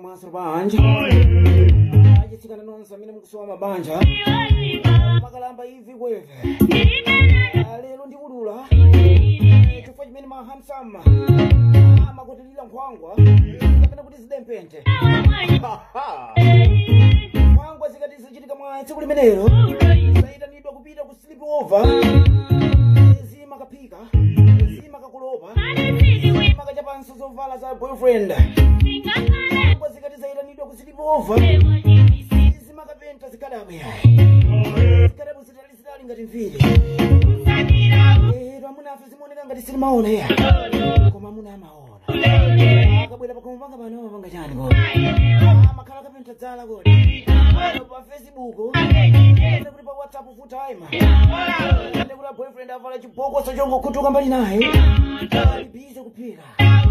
Master Banja. Ajitsikana nonse amene mukusowa mabanja. Makalamba ivi kweve. Lero ndikulula. Chifukwa chimene ma handsome. Amakotelira nkhwangwa. Kapena kuti zidempente. Nkhwangwa zikati zichitika mwa tsiku limenelo. Sayitanidwa kupita ku sleep over. Zimakapika. Zimakakulopa. Makachapanso zovala za boyfriend. Nkhwangwa zikati zayitanidwa ku sleep over. Zimakapenta zikadamu yayi. Zikadamu zitali ngati mviri. Amuna afe zimoneka ngati silimaona ya. Koma amuna amaona. Akabwera pakumupanga pano panga chani kodi. Makhala kapenta dzala kodi. Pa Facebook. Kuti pa WhatsApp full time. Kuti boyfriend avala chibokoso chongo kutuka mbali naye. Ali busy kupika.